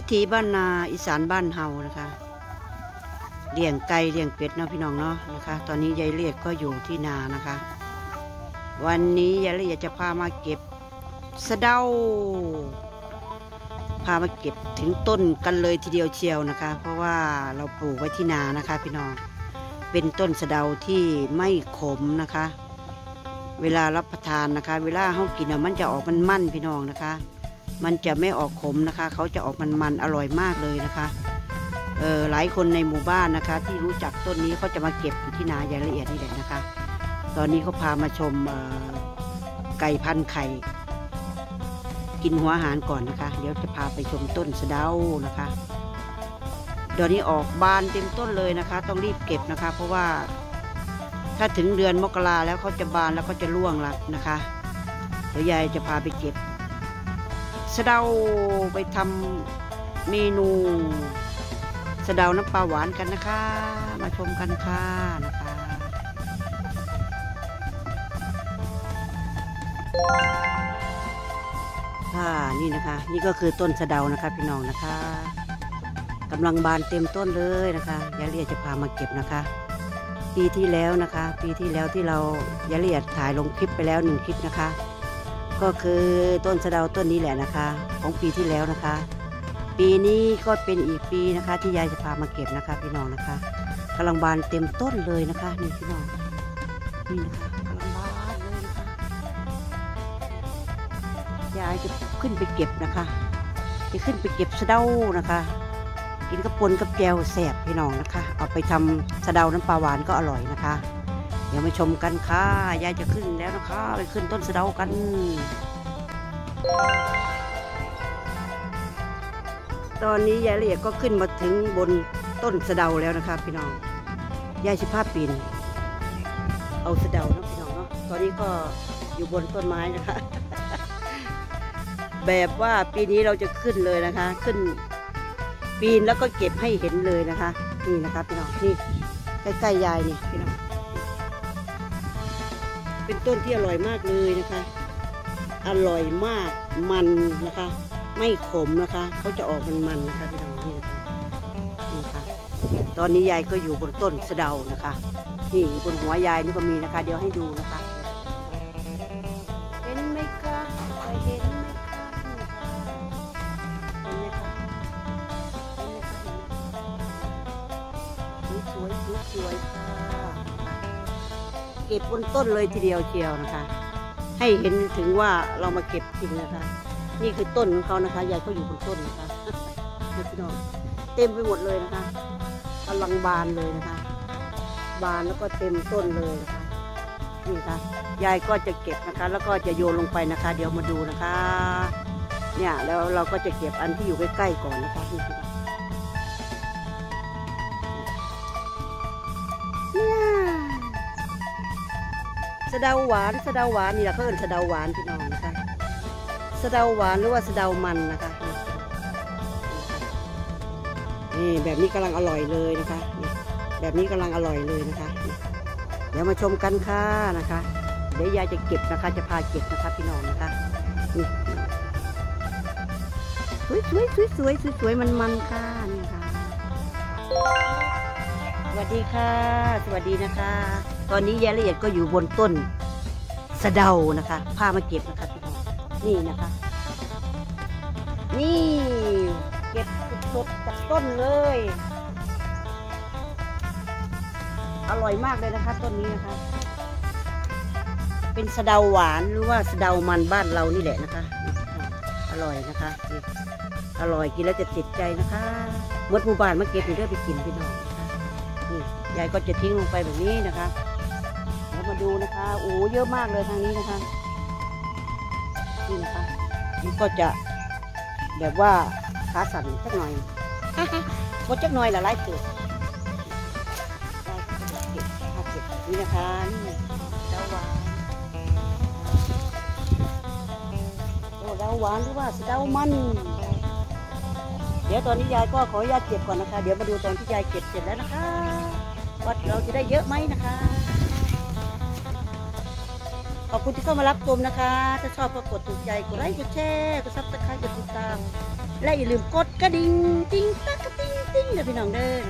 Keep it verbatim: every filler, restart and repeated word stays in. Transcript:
ถีบ้านนาอีสานบ้านเฮานะคะเลี้ยงไก่เลี้ยงเป็ดเนาะพี่น้องเนาะนะคะตอนนี้ยายเลียดก็อยู่ที่นานะคะวันนี้ยายเลียดจะพามาเก็บสะเดาพามาเก็บถึงต้นกันเลยทีเดียวเชียวนะคะเพราะว่าเราปลูกไว้ที่นานะคะพี่น้องเป็นต้นสะเดาที่ไม่ขมนะคะเวลารับประทานนะคะเวลาเขากินมันจะออกมันมันพี่น้องนะคะมันจะไม่ออกขมนะคะเขาจะออกมันมันอร่อยมากเลยนะคะเออหลายคนในหมู่บ้านนะคะที่รู้จักต้นนี้เขาจะมาเก็บอยู่ที่นายายละเอียดนี่แหละนะคะตอนนี้เขาพามาชมไก่พันไข่กินหัวอาหารก่อนนะคะเดี๋ยวจะพาไปชมต้นสะเดานะคะเดี๋ยวนี้ออกบานเต็มต้นเลยนะคะต้องรีบเก็บนะคะเพราะว่าถ้าถึงเดือนมกราแล้วเขาจะบานแล้วก็จะร่วงแล้วนะคะเดี๋ยวยายจะพาไปเก็บสะเดาไปทำเมนูสะเดาน้ำปลาหวานกันนะคะมาชมกันค่ะนะคะค่ะนี่นะคะนี่ก็คือต้นสะเดานะคะพี่น้องนะคะกำลังบานเต็มต้นเลยนะคะยายเลียดจะพามาเก็บนะคะปีที่แล้วนะคะปีที่แล้วที่เรายายเลียดถ่ายลงคลิปไปแล้วหนึ่งคลิปนะคะก็คือต้นสะเดาต้นนี้แหละนะคะของปีที่แล้วนะคะปีนี้ก็เป็นอีกปีนะคะที่ยายจะพามาเก็บนะคะพี่น้องนะคะกำลังบานเต็มต้นเลยนะคะนี่พี่น้องนี่นะคะกำลังบานเลยนะคะยายจะขึ้นไปเก็บนะคะจะขึ้นไปเก็บสะเดานะคะกินกระปนกับแจวแซ่บพี่น้องนะคะเอาไปทำสะเดาน้ำปลาหวานก็อร่อยนะคะเดี๋ยวมาชมกันค่ะยายจะขึ้นแล้วนะคะไปขึ้นต้นสะเดากันตอนนี้ยายละเอียดก็ขึ้นมาถึงบนต้นสะเดาแล้วนะคะพี่น้องยายสิบห้าปีนเอาสะเดาเนาะพี่น้องเนาะตอนนี้ก็อยู่บนต้นไม้นะคะ แบบว่าปีนี้เราจะขึ้นเลยนะคะขึ้นปีนแล้วก็เก็บให้เห็นเลยนะคะนี่นะคะพี่น้องนี่ใกล้ๆยายนี่พี่น้องเป็นต้นที่อร่อยมากเลยนะคะอร่อยมากมันนะคะไม่ขมนะคะเขาจะออกมันมันนะคะพี่น้องนี่นะคะนี่ค่ะตอนนี้ยายก็อยู่บนต้นสะเดานะคะนี่บนหัวยายนี่ก็มีนะคะเดี๋ยวให้ดูนะคะเห็นไหมคะเห็นไหมคะเห็นไหมคะสวยสวยสวยค่ะเก็บบนต้นเลยทีเดียวเชียวนะคะให้เห็นถึงว่าเรามาเก็บจริงนะคะนี่คือต้นของเขานะคะยายเขาอยู่บนต้นนะคะพี่น้องเต็มไปหมดเลยนะคะกำลังบานเลยนะคะบานแล้วก็เต็มต้นเลยนะคะนี่ค่ะยายก็จะเก็บนะคะแล้วก็จะโยนลงไปนะคะเดี๋ยวมาดูนะคะเนี่ยแล้วเราก็จะเก็บอันที่อยู่ใกล้ๆก่อนนะคะนี่คือสะเดาหวานสะเดาหวานนี่แหละเขาเอิ้นสะเดาหวานพี่น้องนะคะสะเดาหวานหรือว่าสะเดามันนะคะนี่แบบนี้กำลังอร่อยเลยนะคะแบบนี้กำลังอร่อยเลยนะคะเดี๋ยวมาชมกันค่ะนะคะเดี๋ยวยายจะเก็บนะคะจะพาเก็บนะคะพี่น้องนะคะนี่สวยสวยสวยสวยสวยสวยมันมันค่ะนี่ค่ะสวัสดีค่ะสวัสดีนะคะตอนนี้ยายละเอียดก็อยู่บนต้นสะเดานะคะพามาเก็บนะคะพี่น้องนี่นะคะนี่เก็บสดจากต้นเลยอร่อยมากเลยนะคะต้นนี้นะคะเป็นสะเดาหวานหรือว่าสะเดามันบ้านเรานี่แหละนะคะอร่อยนะคะอร่อยกินแล้วจะติดใจนะคะมดหมู่บ้านมาเก็บเพื่อไปกินพี่น้องนะคะนี่ยายก็จะทิ้งลงไปแบบนี้นะคะแล้วมาดูนะคะโอ้เยอะมากเลยทางนี้นะคะนี่นะคะมันก็จะแบบว่าขาสั่นสักหน่อยหมดจักหน่อยละลายเกิดเก็บเก็บนี่นะคะนี่ดาวหวานโอ้ดาวหวานหรือว่าสะเดามันเดี๋ยวตอนนี้ยายก็ขออนุญาตเก็บก่อนนะคะเดี๋ยวมาดูตอนที่ยายเก็บเสร็จแล้วนะคะว่าเราจะได้เยอะไหมนะคะขอบคุณที่เข้ามารับชมนะคะถ้าชอบก็กดถูกใจกดไลค์กดแชร์กดซับสไครต์กดติดตามและอย่าลืมกดกระดิ่งติ้งตักกระติ้งติ้งเด้อพี่น้องเด้อ